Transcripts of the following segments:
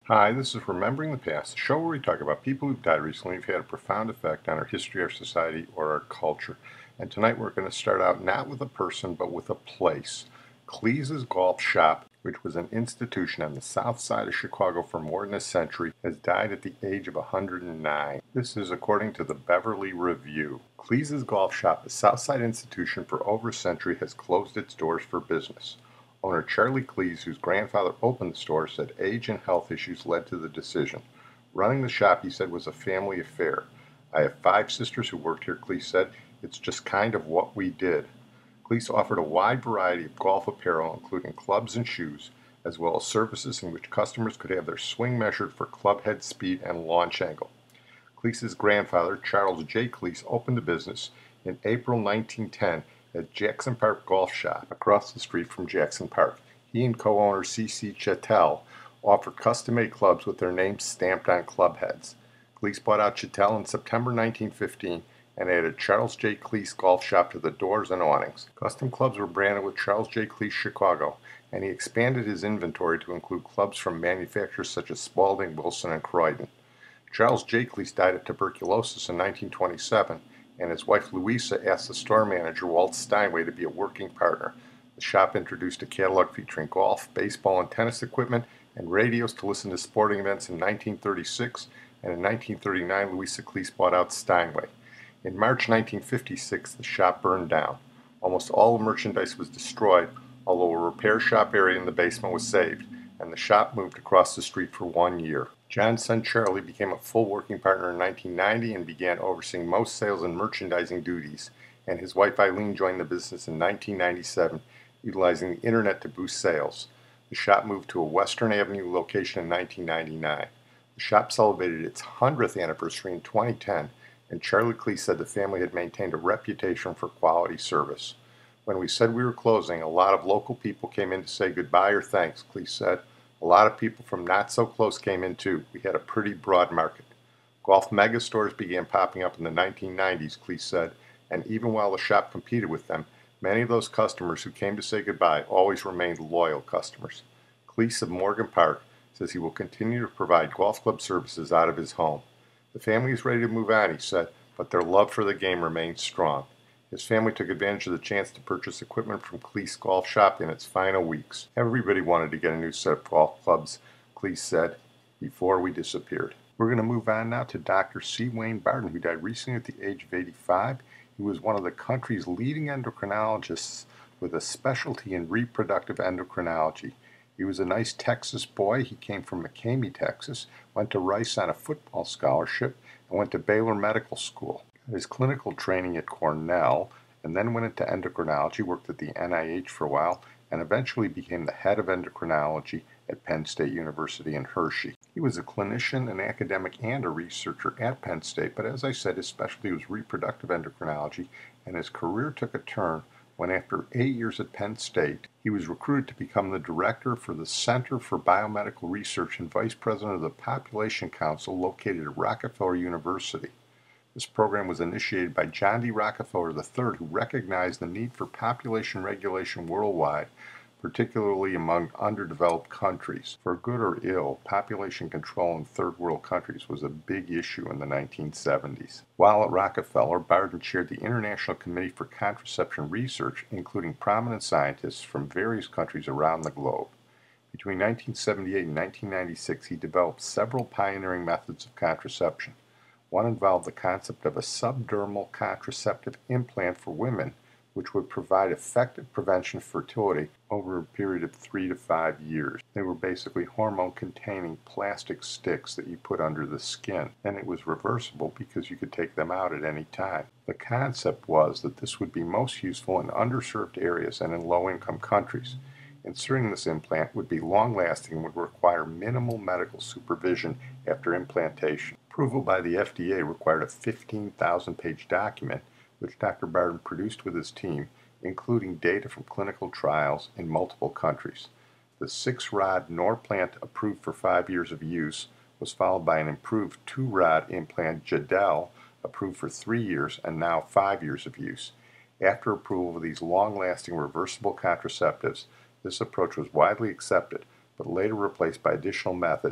Hi, this is Remembering the Past, a show where we talk about people who've died recently who've had a profound effect on our history, our society, or our culture. And tonight we're going to start out not with a person, but with a place. Klees Golf Shop, which was an institution on the south side of Chicago for more than a century, has died at the age of 109. This is according to the Beverly Review. Klees Golf Shop, a Southside institution for over a century, has closed its doors for business. Owner Charlie Klees, whose grandfather opened the store, said age and health issues led to the decision. Running the shop, he said, was a family affair. I have 5 sisters who worked here, Klees said. It's just kind of what we did. Klees offered a wide variety of golf apparel, including clubs and shoes, as well as services in which customers could have their swing measured for club head speed and launch angle. Klees' grandfather, Charles J. Klees, opened the business in April 1910 at Jackson Park Golf Shop across the street from Jackson Park. He and co-owner C.C. Chattel offered custom-made clubs with their names stamped on club heads. Klees bought out Chattel in September 1915 and added Charles J. Klees Golf Shop to the doors and awnings. Custom clubs were branded with Charles J. Klees Chicago, and he expanded his inventory to include clubs from manufacturers such as Spalding, Wilson, and Croydon. Charles J. Klees died of tuberculosis in 1927, and his wife Louisa asked the store manager, Walt Steinway, to be a working partner. The shop introduced a catalog featuring golf, baseball, and tennis equipment, and radios to listen to sporting events in 1936, and in 1939 Louisa Klees bought out Steinway. In March 1956, the shop burned down. Almost all the merchandise was destroyed, although a repair shop area in the basement was saved, and the shop moved across the street for 1 year. John's son Charlie became a full working partner in 1990 and began overseeing most sales and merchandising duties, and his wife Eileen joined the business in 1997, utilizing the internet to boost sales. The shop moved to a Western Avenue location in 1999. The shop celebrated its 100th anniversary in 2010, and Charlie Klees said the family had maintained a reputation for quality service. When we said we were closing, a lot of local people came in to say goodbye or thanks, Klees said. A lot of people from not so close came in too. We had a pretty broad market. Golf mega stores began popping up in the 1990s, Klees said, and even while the shop competed with them, many of those customers who came to say goodbye always remained loyal customers. Klees of Morgan Park says he will continue to provide golf club services out of his home. The family is ready to move on, he said, but their love for the game remains strong. His family took advantage of the chance to purchase equipment from Klees Golf Shop in its final weeks. Everybody wanted to get a new set of golf clubs, Klees said, before we disappeared. We're going to move on now to Dr. C. Wayne Bardin, who died recently at the age of 85. He was one of the country's leading endocrinologists with a specialty in reproductive endocrinology. He was a nice Texas boy. He came from McCamey, Texas, went to Rice on a football scholarship, and went to Baylor Medical School. His clinical training at Cornell, and then went into endocrinology, worked at the NIH for a while, and eventually became the head of endocrinology at Penn State University in Hershey. He was a clinician, an academic, and a researcher at Penn State, but as I said, his specialty was reproductive endocrinology, and his career took a turn when, after 8 years at Penn State, he was recruited to become the director for the Center for Biomedical Research and vice president of the Population Council located at Rockefeller University. This program was initiated by John D. Rockefeller III, who recognized the need for population regulation worldwide, particularly among underdeveloped countries. For good or ill, population control in third world countries was a big issue in the 1970s. While at Rockefeller, Bardin chaired the International Committee for Contraception Research, including prominent scientists from various countries around the globe. Between 1978 and 1996, he developed several pioneering methods of contraception. One involved the concept of a subdermal contraceptive implant for women, which would provide effective prevention of fertility over a period of 3 to 5 years. They were basically hormone-containing plastic sticks that you put under the skin, and it was reversible because you could take them out at any time. The concept was that this would be most useful in underserved areas and in low-income countries. Inserting this implant would be long-lasting and would require minimal medical supervision after implantation. Approval by the FDA required a 15,000-page document, which Dr. Bardin produced with his team, including data from clinical trials in multiple countries. The 6-rod Norplant, approved for 5 years of use, was followed by an improved 2-rod implant Jadel, approved for 3 years and now 5 years of use. After approval of these long-lasting reversible contraceptives, this approach was widely accepted, but later replaced by additional methods,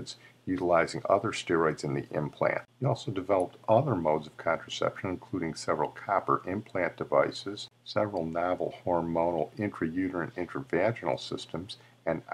utilizing other steroids in the implant. He also developed other modes of contraception, including several copper implant devices, several novel hormonal intrauterine and intravaginal systems, and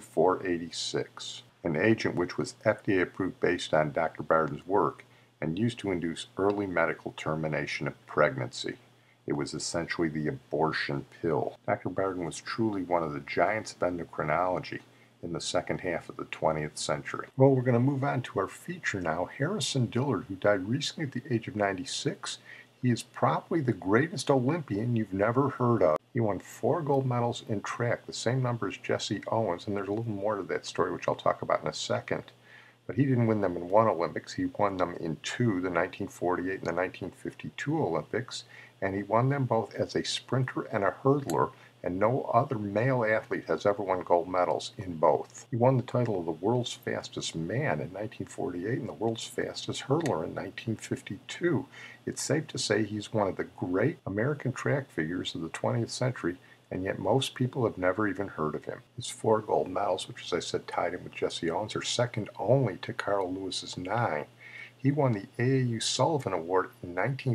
RU-486, an agent which was FDA approved based on Dr. Bardin's work and used to induce early medical termination of pregnancy. It was essentially the abortion pill. Dr. Bardin was truly one of the giants of endocrinology in the second half of the 20th century. Well, we're going to move on to our feature now. Harrison Dillard, who died recently at the age of 96. He is probably the greatest Olympian you've never heard of. He won 4 gold medals in track, the same number as Jesse Owens, and there's a little more to that story, which I'll talk about in a second. But he didn't win them in one Olympics. He won them in 2, the 1948 and the 1952 Olympics, and he won them both as a sprinter and a hurdler, and no other male athlete has ever won gold medals in both. He won the title of the world's fastest man in 1948 and the world's fastest hurdler in 1952. It's safe to say he's one of the great American track figures of the 20th century, and yet most people have never even heard of him. His 4 gold medals, which as I said tied him with Jesse Owens, are second only to Carl Lewis's 9. He won the AAU Sullivan Award in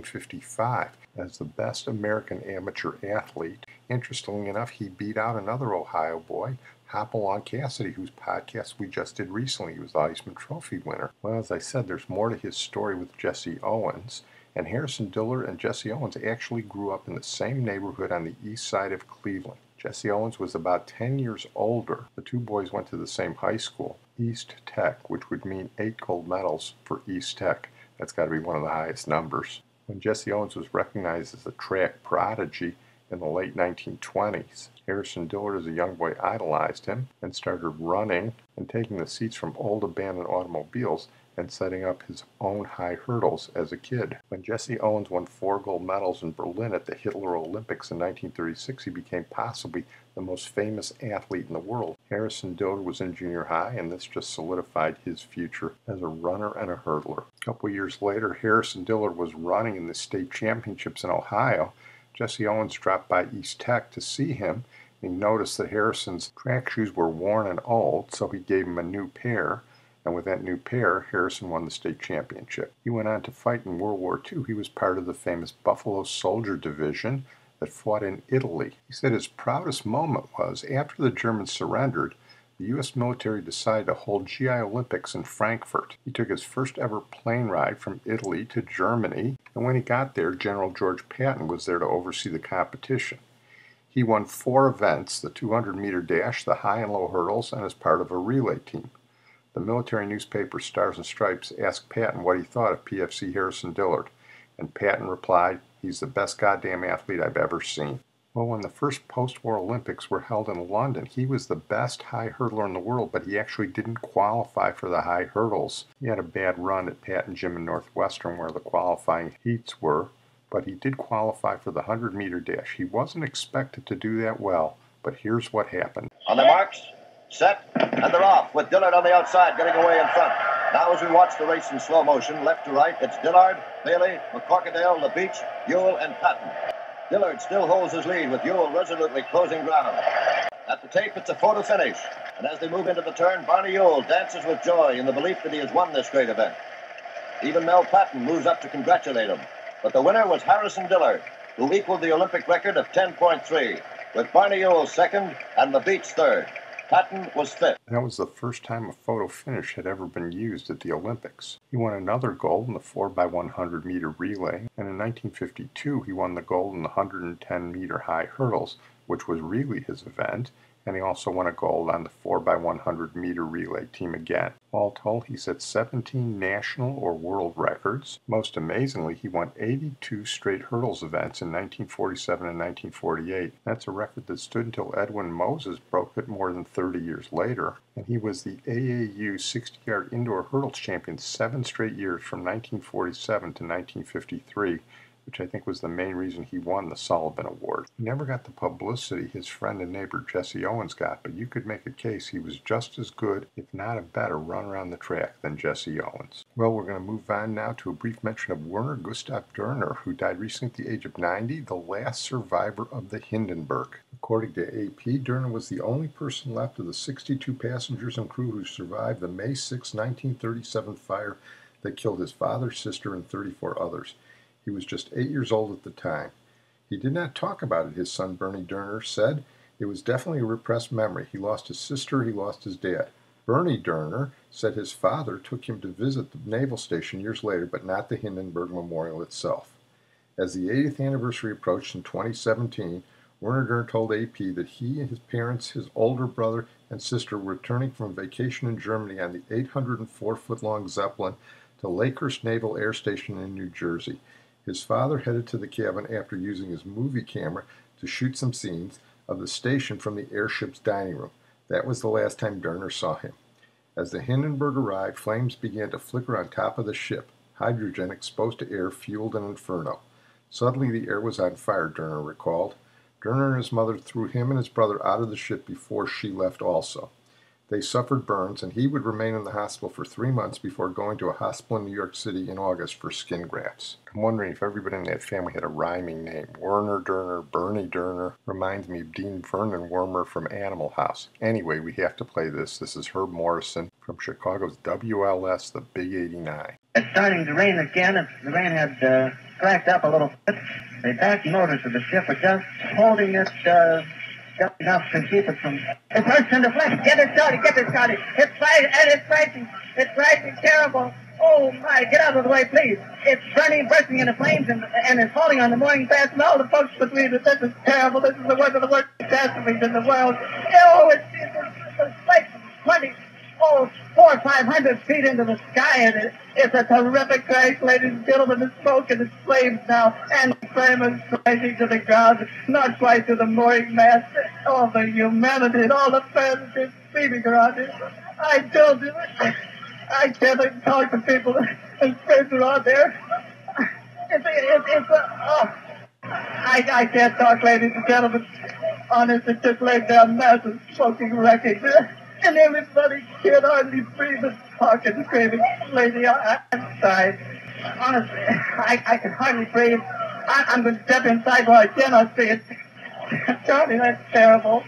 1955 as the best American amateur athlete. Interestingly enough, he beat out another Ohio boy, Hopalong Cassidy, whose podcast we just did recently. He was the Heisman Trophy winner. Well, as I said, there's more to his story with Jesse Owens. And Harrison Dillard and Jesse Owens actually grew up in the same neighborhood on the east side of Cleveland. Jesse Owens was about 10 years older. The two boys went to the same high school, East Tech, which would mean 8 gold medals for East Tech. That's got to be one of the highest numbers. When Jesse Owens was recognized as a track prodigy in the late 1920s, Harrison Dillard as a young boy idolized him and started running and taking the seats from old abandoned automobiles and setting up his own high hurdles as a kid. When Jesse Owens won 4 gold medals in Berlin at the Hitler Olympics in 1936, he became possibly the most famous athlete in the world. Harrison Dillard was in junior high, and this just solidified his future as a runner and a hurdler. A couple years later, Harrison Dillard was running in the state championships in Ohio. Jesse Owens dropped by East Tech to see him, and he noticed that Harrison's track shoes were worn and old, so he gave him a new pair. And with that new pair, Harrison won the state championship. He went on to fight in World War II. He was part of the famous Buffalo Soldier Division that fought in Italy. He said his proudest moment was after the Germans surrendered, the U.S. military decided to hold GI Olympics in Frankfurt. He took his first ever plane ride from Italy to Germany, and when he got there, General George Patton was there to oversee the competition. He won 4 events, the 200-meter dash, the high and low hurdles, and as part of a relay team. The military newspaper Stars and Stripes asked Patton what he thought of PFC Harrison Dillard, and Patton replied, "He's the best goddamn athlete I've ever seen." Well, when the first post-war Olympics were held in London, he was the best high hurdler in the world, but he actually didn't qualify for the high hurdles. He had a bad run at Patton Gym in Northwestern where the qualifying heats were, but he did qualify for the 100-meter dash. He wasn't expected to do that well, but here's what happened. On the marks, set, and they're off, with Dillard on the outside, getting away in front. Now as we watch the race in slow motion, left to right, it's Dillard, Bailey, McCorkadale, LaBeach, Ewell, and Patton. Dillard still holds his lead, with Ewell resolutely closing ground. At the tape, it's a photo finish. And as they move into the turn, Barney Ewell dances with joy in the belief that he has won this great event. Even Mel Patton moves up to congratulate him. But the winner was Harrison Dillard, who equaled the Olympic record of 10.3, with Barney Ewell second and LaBeach third. Patton was fifth. That was the first time a photo finish had ever been used at the Olympics. He won another gold in the 4x100 meter relay, and in 1952 he won the gold in the 110 meter high hurdles, which was really his event, and he also won a gold on the 4x100 meter relay team again. All told, he set 17 national or world records. Most amazingly, he won 82 straight hurdles events in 1947 and 1948. That's a record that stood until Edwin Moses broke it more than 30 years later. And he was the AAU 60-yard indoor hurdles champion 7 straight years from 1947 to 1953. which I think was the main reason he won the Sullivan Award. He never got the publicity his friend and neighbor Jesse Owens got, but you could make a case he was just as good, if not a better, runner on the track than Jesse Owens. Well, we're going to move on now to a brief mention of Werner Doehner, who died recently at the age of 90, the last survivor of the Hindenburg. According to AP, Doehner was the only person left of the 62 passengers and crew who survived the May 6, 1937 fire that killed his father, sister, and 34 others. He was just 8 years old at the time. He did not talk about it, his son Bernie Doehner said. It was definitely a repressed memory. He lost his sister, he lost his dad. Bernie Doehner said his father took him to visit the naval station years later, but not the Hindenburg Memorial itself. As the 80th anniversary approached in 2017, Werner Doehner told AP that he and his parents, his older brother, and sister were returning from vacation in Germany on the 804-foot-long Zeppelin to Lakehurst Naval Air Station in New Jersey. His father headed to the cabin after using his movie camera to shoot some scenes of the station from the airship's dining room. That was the last time Doehner saw him. As the Hindenburg arrived, flames began to flicker on top of the ship. Hydrogen exposed to air fueled an inferno. Suddenly the air was on fire, Doehner recalled. Doehner and his mother threw him and his brother out of the ship before she left also. They suffered burns, and he would remain in the hospital for 3 months before going to a hospital in New York City in August for skin grafts. I'm wondering if everybody in that family had a rhyming name. Werner Doehner, Bernie Doehner, reminds me of Dean Vernon Wormer from Animal House. Anyway, we have to play this. This is Herb Morrison from Chicago's WLS, the Big 89. It's starting to rain again. The rain had cracked up a little bit. The back motors of the ship are just holding it just enough to keep it from... It bursts into flames. Get it started. It's frightening, terrible. Oh, my, get out of the way, please. It's bursting into flames, and it's falling on the mooring fast, and all the folks between it. This is terrible. This is one of the worst catastrophes in the world. Oh, it's like 400 or 500 feet into the sky, and it's a terrific crash, ladies and gentlemen. The smoke and the flames now, and the flame is crashing to the ground, not quite to the mooring mast. All the humanity and all the passengers screaming around it. I told you, I can't talk to people and friends around there. I can't talk, ladies and gentlemen. Honest, it just laid down massive smoking wreckage. And everybody can't hardly breathe and talk and screaming. Lady, I'm sorry. Honestly, I can hardly breathe. I'm going to step inside where I cannot see it. Charlie, that's terrible.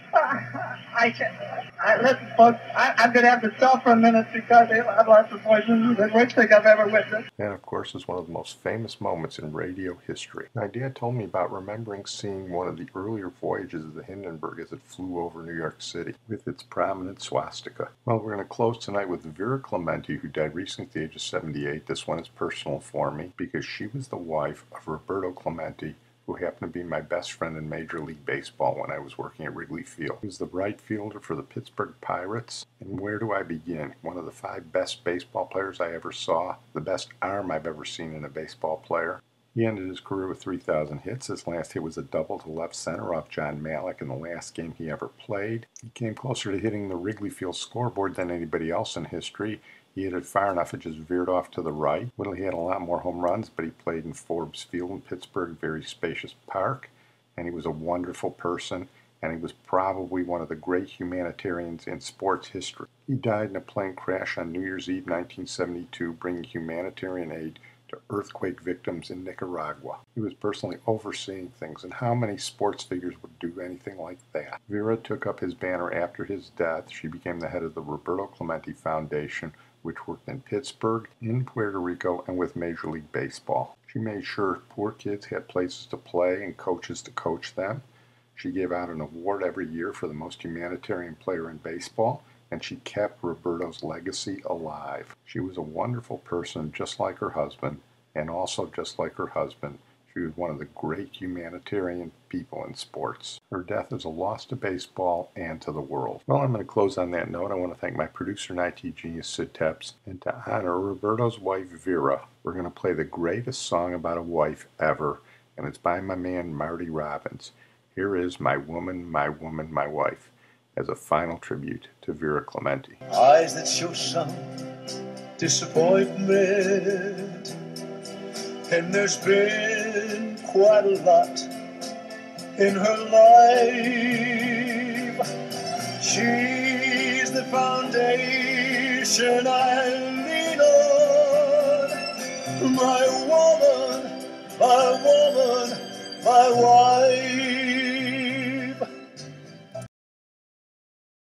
Listen, folks, I'm going to have to stop for a minute because I've lost the voice. This is the worst thing I've ever witnessed. That, of course, is one of the most famous moments in radio history. My dad told me about remembering seeing one of the earlier voyages of the Hindenburg as it flew over New York City with its prominent swastika. Well, we're going to close tonight with Vera Clemente, who died recently at the age of 78. This one is personal for me because she was the wife of Roberto Clemente, who happened to be my best friend in Major League Baseball when I was working at Wrigley Field. He was the right fielder for the Pittsburgh Pirates. And where do I begin? One of the 5 best baseball players I ever saw, the best arm I've ever seen in a baseball player. He ended his career with 3,000 hits. His last hit was a double to left center off John Malick in the last game he ever played. He came closer to hitting the Wrigley Field scoreboard than anybody else in history. He hit it far enough it just veered off to the right. Well, he had a lot more home runs, but he played in Forbes Field in Pittsburgh, very spacious park, and he was a wonderful person, and he was probably one of the great humanitarians in sports history. He died in a plane crash on New Year's Eve 1972, bringing humanitarian aid to earthquake victims in Nicaragua. He was personally overseeing things, and how many sports figures would do anything like that? Vera took up his banner after his death. She became the head of the Roberto Clemente Foundation, which worked in Pittsburgh, in Puerto Rico, and with Major League Baseball. She made sure poor kids had places to play and coaches to coach them. She gave out an award every year for the most humanitarian player in baseball, and she kept Roberto's legacy alive. She was a wonderful person, just like her husband, and also just like her husband, she was one of the great humanitarian people in sports. Her death is a loss to baseball and to the world. Well, I'm going to close on that note. I want to thank my producer and IT genius, Sid Tepps. And to honor Roberto's wife, Vera, we're going to play the greatest song about a wife ever, and it's by my man, Marty Robbins. Here is My Woman, My Woman, My Wife, as a final tribute to Vera Clemente. Eyes that show some disappointment, And there's been quite a lot in her life. She's the foundation I lean on. My woman, my wife.